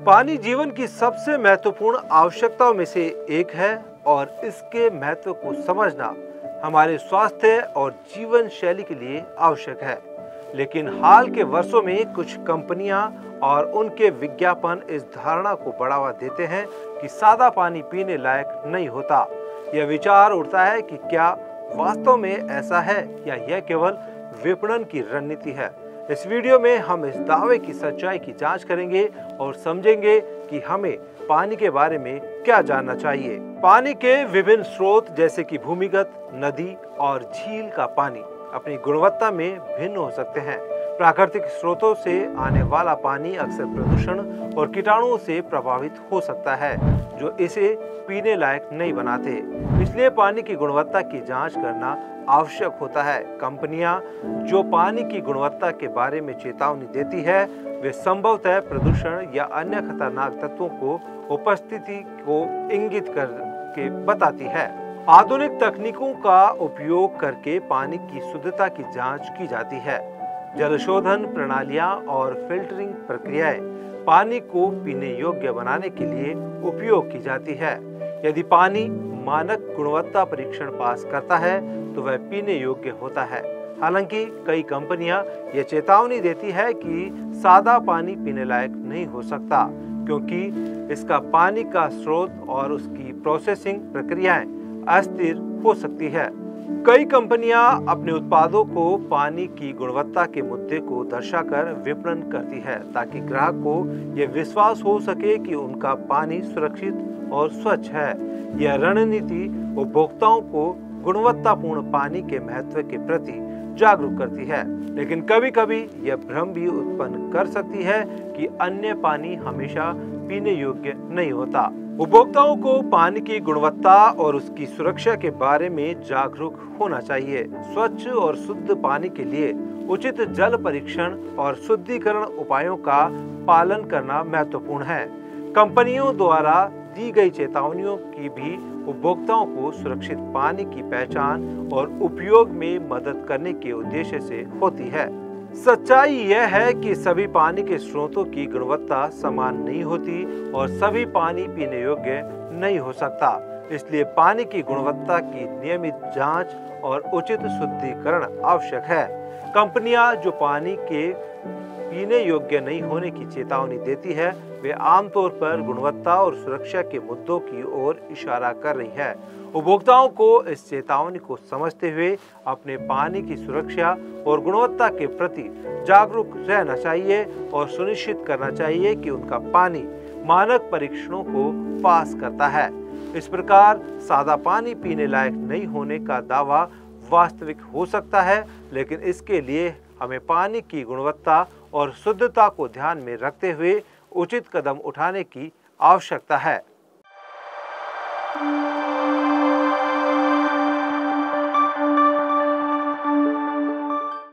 पानी जीवन की सबसे महत्वपूर्ण आवश्यकताओं में से एक है और इसके महत्व को समझना हमारे स्वास्थ्य और जीवन शैली के लिए आवश्यक है। लेकिन हाल के वर्षों में कुछ कंपनियां और उनके विज्ञापन इस धारणा को बढ़ावा देते हैं कि सादा पानी पीने लायक नहीं होता। यह विचार उठता है कि क्या वास्तव में ऐसा है या यह केवल विपणन की रणनीति है। इस वीडियो में हम इस दावे की सच्चाई की जांच करेंगे और समझेंगे कि हमें पानी के बारे में क्या जानना चाहिए। पानी के विभिन्न स्रोत जैसे कि भूमिगत, नदी और झील का पानी अपनी गुणवत्ता में भिन्न हो सकते हैं। प्राकृतिक स्रोतों से आने वाला पानी अक्सर प्रदूषण और कीटाणुओं से प्रभावित हो सकता है, जो इसे पीने लायक नहीं बनाते। इसलिए पानी की गुणवत्ता की जांच करना आवश्यक होता है। कंपनियां जो पानी की गुणवत्ता के बारे में चेतावनी देती है, वे संभवतः प्रदूषण या अन्य खतरनाक तत्वों को उपस्थिति को इंगित करके बताती है। आधुनिक तकनीकों का उपयोग करके पानी की शुद्धता की जांच की जाती है। जल शोधन प्रणालियां और फिल्टरिंग प्रक्रियाएं पानी को पीने योग्य बनाने के लिए उपयोग की जाती है। यदि पानी मानक गुणवत्ता परीक्षण पास करता है तो वह पीने योग्य होता है। हालांकि कई कंपनियां यह चेतावनी देती है कि सादा पानी पीने लायक नहीं हो सकता, क्योंकि इसका पानी का स्रोत और उसकी प्रोसेसिंग प्रक्रियाएं अस्थिर हो सकती है। कई कंपनियां अपने उत्पादों को पानी की गुणवत्ता के मुद्दे को दर्शाकर विपणन करती है, ताकि ग्राहक को यह विश्वास हो सके कि उनका पानी सुरक्षित और स्वच्छ है। यह रणनीति उपभोक्ताओं को गुणवत्तापूर्ण पानी के महत्व के प्रति जागरूक करती है, लेकिन कभी-कभी यह भ्रम भी उत्पन्न कर सकती है कि अन्य पानी हमेशा पीने योग्य नहीं होता। उपभोक्ताओं को पानी की गुणवत्ता और उसकी सुरक्षा के बारे में जागरूक होना चाहिए। स्वच्छ और शुद्ध पानी के लिए उचित जल परीक्षण और शुद्धिकरण उपायों का पालन करना महत्वपूर्ण है। कंपनियों द्वारा दी गई चेतावनियों की भी उपभोक्ताओं को सुरक्षित पानी की पहचान और उपयोग में मदद करने के उद्देश्य से होती है। सच्चाई यह है कि सभी पानी के स्रोतों की गुणवत्ता समान नहीं होती और सभी पानी पीने योग्य नहीं हो सकता। इसलिए पानी की गुणवत्ता की नियमित जांच और उचित शुद्धिकरण आवश्यक है। कंपनियां जो पानी के पीने योग्य नहीं होने की चेतावनी देती है, वे आमतौर पर गुणवत्ता और सुरक्षा के मुद्दों की ओर इशारा कर रही है। उपभोक्ताओं को इस चेतावनी को समझते हुए अपने पानी की सुरक्षा और गुणवत्ता के प्रति जागरूक रहना चाहिए और सुनिश्चित करना चाहिए कि उनका पानी मानक परीक्षणों को पास करता है। इस प्रकार सादा पानी पीने लायक नहीं होने का दावा वास्तविक हो सकता है, लेकिन इसके लिए हमें पानी की गुणवत्ता और शुद्धता को ध्यान में रखते हुए उचित कदम उठाने की आवश्यकता है।